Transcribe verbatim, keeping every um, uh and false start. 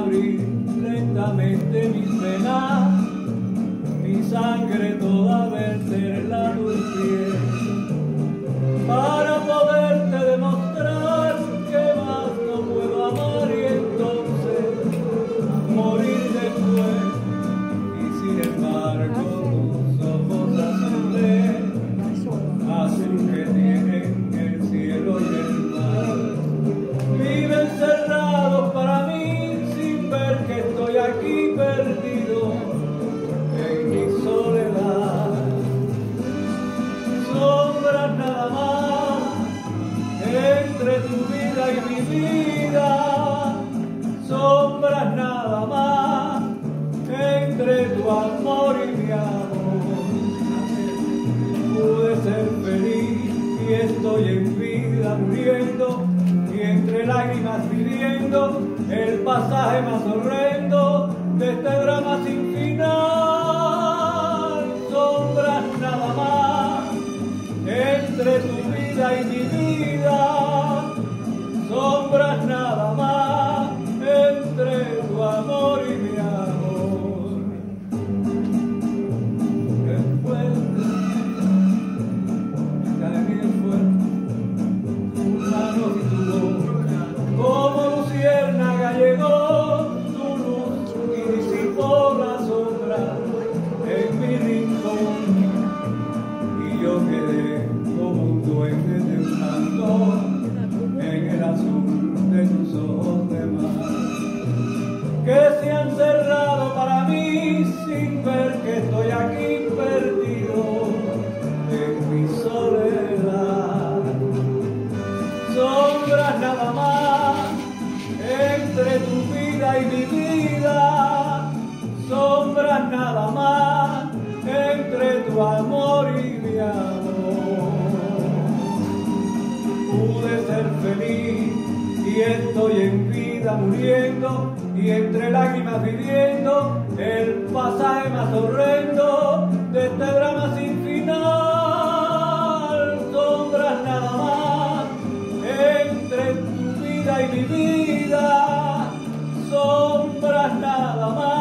abrir lentamente mis venas, mi sangre toda verter la dulce, para poderte demostrar que más no puedo amar y entonces morir después. Y sin embargo tus ojos azules hacen que tienen el cielo y el mar. Viven cerrados para mí sin ver que estoy aquí perdido en mi soledad. Sombras nada más entre tu vida y mi vida, sombras nada más entre tu amor y mi amor. Pude ser feliz y estoy en vida muriendo, y entre lágrimas viviendo el pasaje más horrendo de este drama sin final. Sombras nada más entre tu vida y mi vida, sombras nada más entre tu amor y mi amor. El fuerte, cae el fuerte, tus manos y tu boca, como luciérnaga llegó tu luz y disipó la sombra en mi rincón, y yo quedé como un duende temblando en el azul de tus ojos de mar, que se han cerrado para mí sin ver que estoy aquí perdido en mi soledad. Sombras nada más entre tu vida y mi vida, sombras nada más entre tu amor y mi amor. Pude ser feliz y estoy en vida muriendo, y entre lágrimas viviendo el pasaje más horrendo de este drama sin final. Sombras nada más entre tu vida y mi vida, sombras nada más